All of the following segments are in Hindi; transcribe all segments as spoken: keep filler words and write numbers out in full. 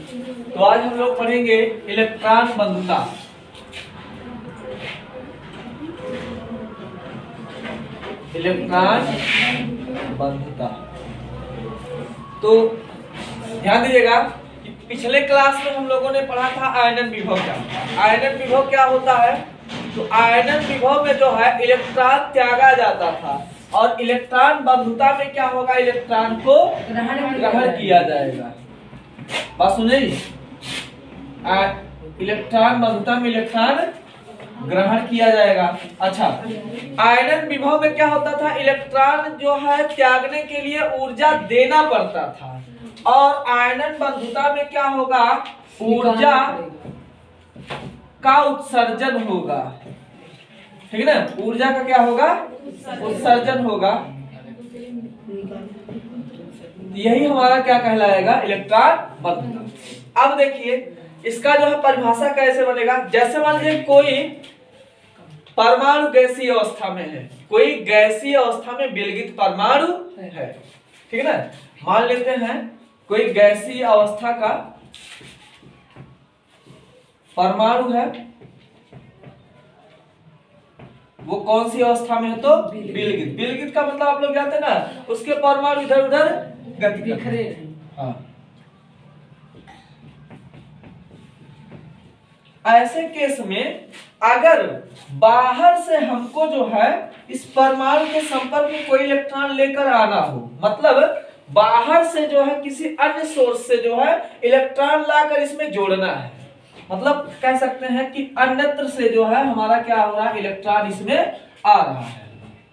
तो आज हम लोग पढ़ेंगे इलेक्ट्रॉन बंधुता। इलेक्ट्रॉन बंधुता। तो ध्यान दीजिएगा कि पिछले क्लास में हम लोगों ने पढ़ा था आयनन विभव क्या। आयनन विभव क्या होता है? तो आयनन विभव में जो है इलेक्ट्रॉन त्यागा जाता था और इलेक्ट्रॉन बंधुता में क्या होगा? इलेक्ट्रॉन को ग्रहण किया जाएगा। बात सुनिए, इलेक्ट्रॉन बंधुता में इलेक्ट्रॉन ग्रहण किया जाएगा। अच्छा, आयनन विभव में क्या होता था? इलेक्ट्रॉन जो है त्यागने के लिए ऊर्जा देना पड़ता था और आयनन बंधुता में क्या होगा? ऊर्जा का उत्सर्जन होगा। ठीक है ना? ऊर्जा का क्या होगा? उत्सर्जन होगा। यही हमारा क्या कहलाएगा? इलेक्ट्रॉन बंधुता। अब देखिए इसका जो है परिभाषा कैसे बनेगा। जैसे मान लीजिए कोई परमाणु गैसीय अवस्था में है, कोई गैसीय अवस्था में विलगित परमाणु है, ठीक है ना? मान लेते हैं कोई गैसीय अवस्था का परमाणु है, वो कौन सी अवस्था में है? तो विलगित। विलगित का मतलब आप लोग जानते हैं ना, उसके परमाणु इधर उधर गति बिखरे। हाँ, ऐसे केस में अगर बाहर से हमको जो है इस परमाणु के संपर्क में कोई इलेक्ट्रॉन लेकर आना हो, मतलब बाहर से जो है किसी अन्य सोर्स से जो है इलेक्ट्रॉन लाकर इसमें जोड़ना है, मतलब कह सकते हैं कि अन्यत्र से जो है हमारा क्या हो रहा है? इलेक्ट्रॉन इसमें आ रहा है।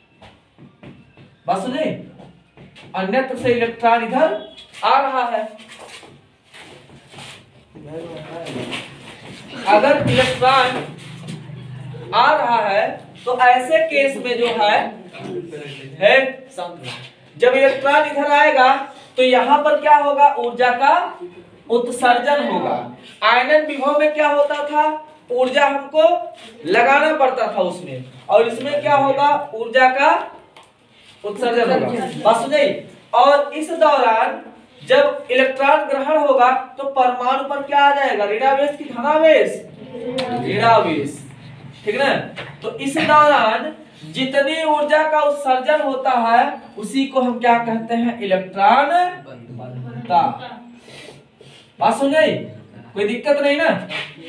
बात सुनिए, अन्यत्र से इलेक्ट्रॉन इधर आ रहा है। अगर इलेक्ट्रॉन आ रहा है तो ऐसे केस में जो है, है जब इलेक्ट्रॉन इधर आएगा तो यहां पर क्या होगा? ऊर्जा का उत्सर्जन होगा। आयनन विभव में क्या होता था? ऊर्जा हमको लगाना पड़ता था उसमें, और इसमें क्या होगा? ऊर्जा का उत्सर्जन होगा। बात सुनिए, और इस दौरान जब इलेक्ट्रॉन ग्रहण होगा तो परमाणु पर क्या आ जाएगा? ऋणावेश की धनावेश? ऋणावेश। ठीक ना? तो इस दौरान जितनी ऊर्जा का उत्सर्जन होता है उसी को हम क्या कहते हैं? इलेक्ट्रॉन बंधुता। बात सुन गई? कोई दिक्कत नहीं ना?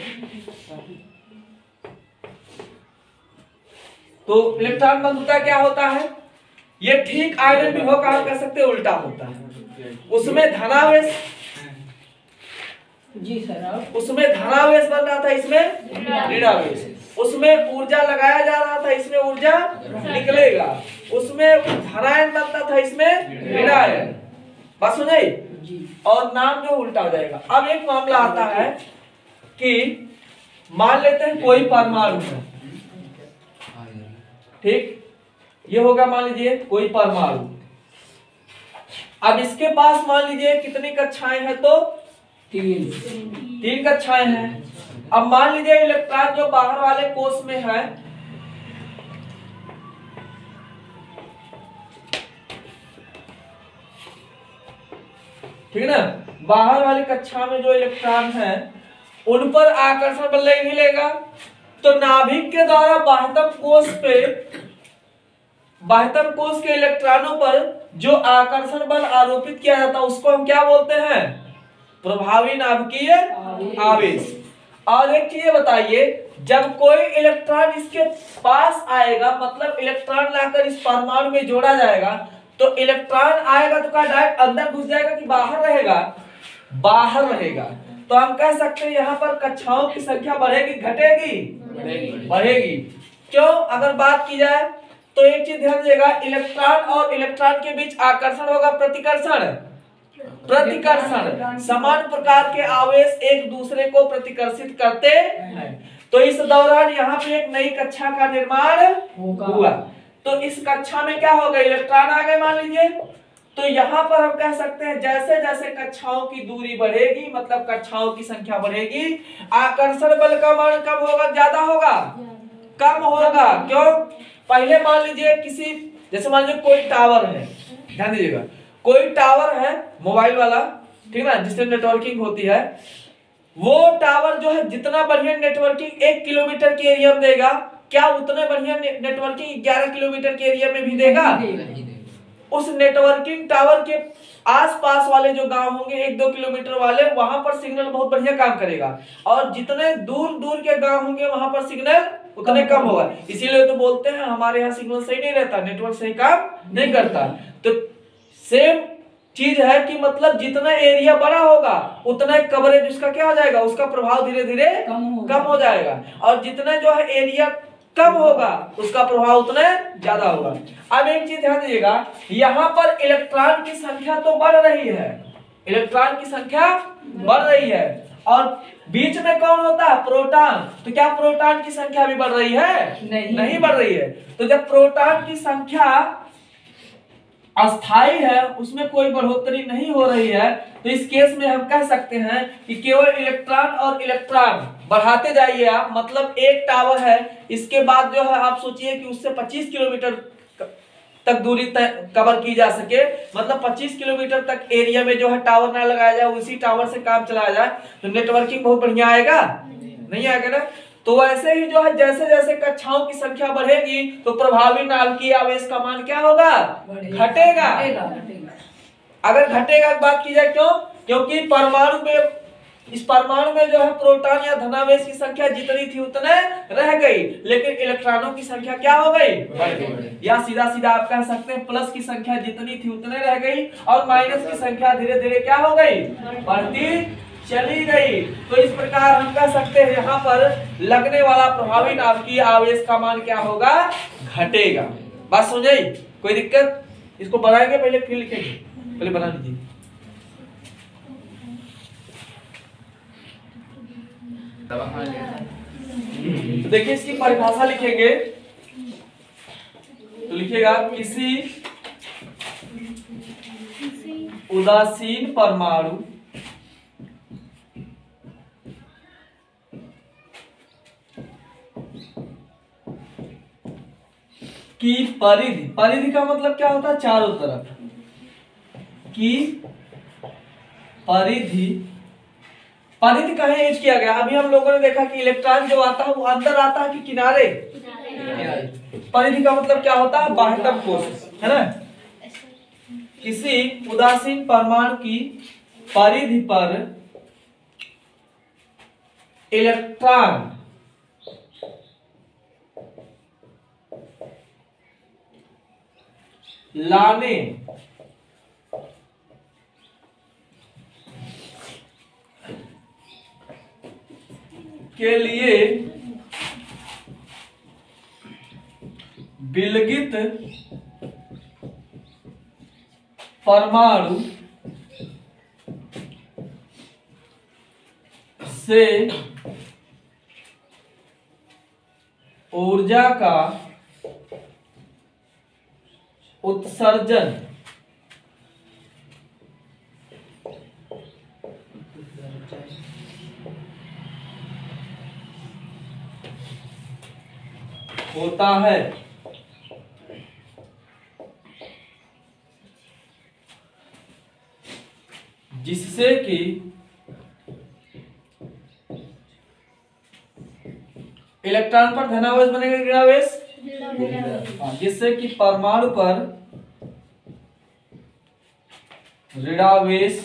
तो इलेक्ट्रॉन बंधुता क्या होता है? ये ठीक आयनन विभव का हम कह सकते हैं उल्टा होता है। उसमें धनावेश, जी सर, उसमें धनावेश बन रहा था, इसमें ऋणावेश। उसमें ऊर्जा लगाया जा रहा था, इसमें ऊर्जा निकलेगा। उसमें धनायन बनता था, इसमें ऋणायन। बात सुनिए, और नाम जो उल्टा हो जाएगा। अब एक मामला आता है कि मान लेते हैं कोई परमाणु है, ठीक? ये होगा मान लीजिए कोई परमाणु। अब इसके पास मान लीजिए कितनी कक्षाएं हैं? तो तीन तीन कक्षाएं हैं। अब मान लीजिए इलेक्ट्रॉन जो बाहर वाले कोष में है, ठीक है ना? बाहर वाली कक्षा में जो इलेक्ट्रॉन है उन पर आकर्षण बल नहीं मिलेगा, तो नाभिक के द्वारा बाह्यतम कोष पे, बाह्यतम कोष के इलेक्ट्रॉनों पर जो आकर्षण बल आरोपित किया जाता है उसको हम क्या बोलते हैं? प्रभावी नाभिकीय आवेश। और एक चीज बताइए, जब कोई इलेक्ट्रॉन इसके पास आएगा, मतलब इलेक्ट्रॉन लाकर इस परमाणु में जोड़ा जाएगा, तो इलेक्ट्रॉन आएगा तो क्या डायरेक्ट अंदर घुस जाएगा कि बाहर रहेगा? बाहर रहेगा। तो हम कह सकते हैं यहाँ पर कक्षाओं की संख्या बढ़ेगी घटेगी? बढ़ेगी। क्यों? अगर बात की जाए तो एक चीज ध्यान दीजिएगा, इलेक्ट्रॉन और इलेक्ट्रॉन के बीच आकर्षण होगा प्रतिकर्षण। प्रतिकर्षण, समान प्रकार के आवेश एक दूसरे को प्रतिकर्षित करते हैं। तो इस दौरान यहाँ पे एक नई कक्षा का निर्माण हुआ। तो इस कक्षा में क्या होगा? इलेक्ट्रॉन आ गए मान लीजिए। तो यहाँ पर हम कह सकते हैं जैसे जैसे कक्षाओं की दूरी बढ़ेगी, मतलब कक्षाओं की संख्या बढ़ेगी, आकर्षण बल का मान कम होगा, ज्यादा होगा? कम होगा। क्यों? पहले मान लीजिए किसी, जैसे मान लीजिए कोई टावर है, ध्यान दीजिएगा, कोई टावर है मोबाइल वाला, ठीक है ना, जिससे नेटवर्किंग होती है, वो टावर जो है जितना बढ़िया नेटवर्किंग एक किलोमीटर के एरिया में देगा, क्या उतने बढ़िया नेटवर्किंग ग्यारह किलोमीटर के एरिया में भी देगा? उस नेटवर्किंग टावर के आसपास वाले जो गांव होंगे एक दो किलोमीटर वाले, वहां पर सिग्नल बहुत बढ़िया काम करेगा, और जितने दूर दूर के गांव होंगे वहां पर सिग्नल उतने कम होगा। इसीलिए तो बोलते हैं हमारे यहाँ सिग्नल सही नहीं रहता, नेटवर्क सही काम नहीं करता। तो सेम चीज है कि मतलब जितना एरिया बड़ा होगा उतना कवरेज उसका क्या हो जाएगा, उसका प्रभाव धीरे धीरे कम हो जाएगा, और जितना जो है एरिया कम होगा उसका प्रभाव उतना ज्यादा होगा। अब एक चीज ध्यान दीजिएगा, यहाँ पर इलेक्ट्रॉन की संख्या तो बढ़ रही है, इलेक्ट्रॉन की संख्या बढ़ रही है, और बीच में कौन होता है? प्रोटॉन। तो क्या प्रोटॉन की संख्या भी बढ़ रही है? नहीं, नहीं बढ़ रही है। तो जब प्रोटॉन की संख्या अस्थाई है, उसमें कोई बढ़ोतरी नहीं हो रही है, तो इस केस में हम कह सकते हैं कि केवल इलेक्ट्रॉन और इलेक्ट्रॉन बढ़ाते जाइए आप। मतलब एक टावर है, इसके बाद जो है आप सोचिए कि उससे पच्चीस किलोमीटर तक दूरी कवर की जा सके, मतलब पच्चीस किलोमीटर तक एरिया में जो है टावर ना लगाया जाए, उसी टावर से काम चलाया जाए, तो नेटवर्किंग बहुत बढ़िया आएगा? नहीं आएगा ना। तो वैसे ही जो है जैसे जैसे कक्षाओं की संख्या बढ़ेगी तो प्रभावी नाभिकीय आवेश का मान क्या होगा? घटेगा। अगर घटेगा की बात की जाए, क्यों? क्योंकि परमाणु में, इस परमाणु में जो है प्रोटॉन या धनावेश की संख्या जितनी थी उतने रह गई, लेकिन इलेक्ट्रॉनों की संख्या क्या हो गई? बढ़ गई। या सीधा सीधा आप कह सकते हैं प्लस की संख्या जितनी थी उतने रह गई, और माइनस की संख्या धीरे धीरे क्या हो गई? बढ़ती चली गई। तो इस प्रकार हम कह सकते हैं यहाँ पर लगने वाला प्रभावी नाभिकीय आवेश का मान क्या होगा? घटेगा। बात समझ आई? कोई दिक्कत? इसको बनाएंगे पहले फिर लिखेंगे, पहले बना लीजिए। तो देखिए इसकी परिभाषा लिखेंगे, तो लिखिएगा किसी उदासीन परमाणु की परिधि, परिधि का मतलब क्या होता है? चारों तरफ की परिधि। परिधि कहाँ एज किया गया? अभी हम लोगों ने देखा कि इलेक्ट्रॉन जो आता है वो अंदर आता है कि किनारे? परिधि का मतलब क्या होता है? बाह्यतम कोश, है ना। किसी उदासीन परमाणु की परिधि पर इलेक्ट्रॉन लाने के लिए विलगित परमाणु से ऊर्जा का उत्सर्जन होता है। जिससे कि इलेक्ट्रॉन पर धनावेश बनेगा ऋणावेश, जिससे कि परमाणु पर ऋणावेश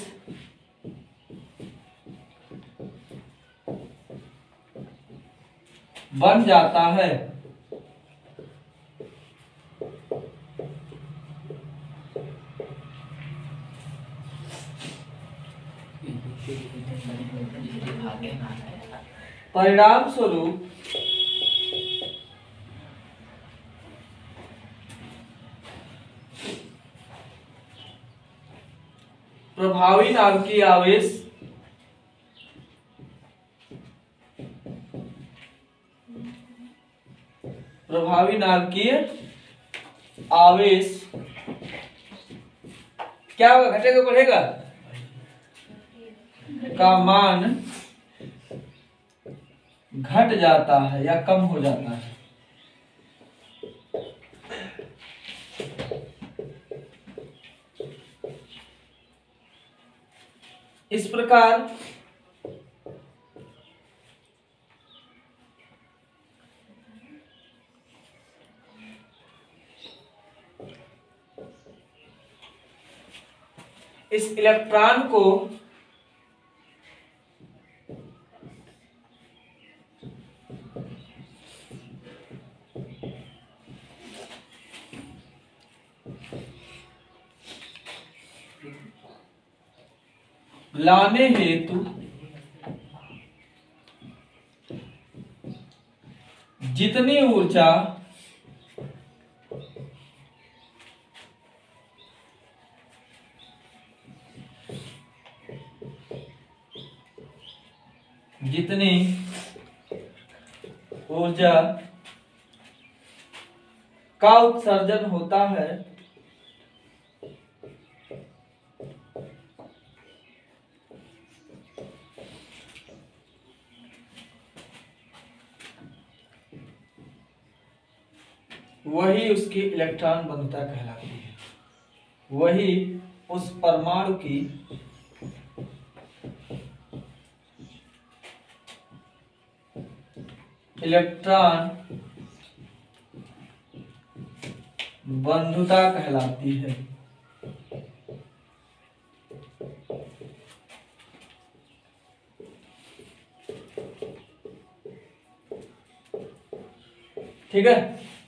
बन जाता है। परिणाम स्वरूप प्रभावी नाभिकीय आवेश प्रभावी नाभिकीय आवेश क्या होगा? घटेगा बढ़ेगा? का मान घट जाता है या कम हो जाता है। इस प्रकार इस इलेक्ट्रॉन को लाने हेतु जितनी ऊर्जा जितनी ऊर्जा का उत्सर्जन होता है वही उसकी इलेक्ट्रॉन बंधुता कहलाती है, वही उस परमाणु की इलेक्ट्रॉन बंधुता कहलाती है। ठीक है,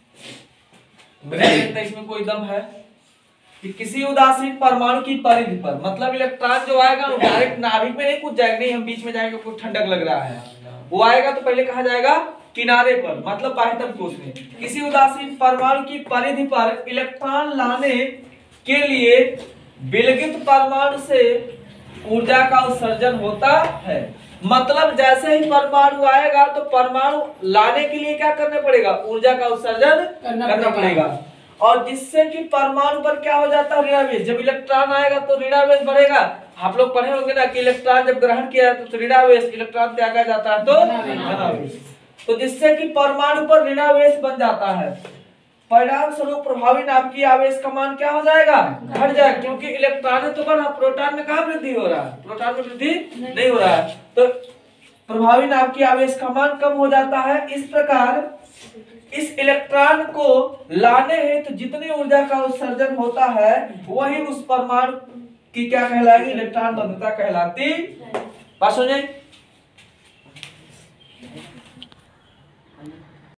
देखते हैं इसमें कोई दम है कि किसी उदासीन परमाणु की परिधि पर, मतलब इलेक्ट्रॉन जो आएगा वो डायरेक्ट नाभिक में नहीं कूद जाएगा, नहीं हम बीच में जाएंगे कुछ ठंडक लग रहा है, वो आएगा तो पहले कहा जाएगा किनारे पर, मतलब बाह्यतम कोश में। किसी उदासीन परमाणु की परिधि पर इलेक्ट्रॉन लाने के लिए विलगित परमाणु से ऊर्जा का उत्सर्जन होता है। मतलब जैसे ही परमाणु आएगा तो परमाणु लाने के लिए क्या करना पड़ेगा, ऊर्जा का उत्सर्जन करना, करना पड़ेगा, और जिससे कि परमाणु पर क्या हो जाता है, ऋणावेश। जब इलेक्ट्रॉन आएगा तो ऋणावेश बढ़ेगा। आप लोग पढ़े होंगे ना कि इलेक्ट्रॉन जब ग्रहण किया तो ऋणावेश, इलेक्ट्रॉन त्यागा जाता है तो धनावेश, तो जिससे कि परमाणु पर ऋणावेश बन जाता है। परिणाम स्वरूप प्रभावी नाभिकीय आवेश का मान क्या हो जाएगा, घट जाएगा, क्योंकि इलेक्ट्रॉन तो बढ़ा, प्रोटॉन में कहाँ वृद्धि हो रहा है, प्रोटॉन में वृद्धि नहीं, नहीं हो रहा है, तो प्रभावी नाभिकीय आवेश का मान कम हो जाता है। इस प्रकार इस इलेक्ट्रॉन को लाने हेतु तो जितनी ऊर्जा का उत्सर्जन होता है वही उस परमाणु की क्या कहलाएगी, इलेक्ट्रॉन बंधुता कहलाती। बात समझे?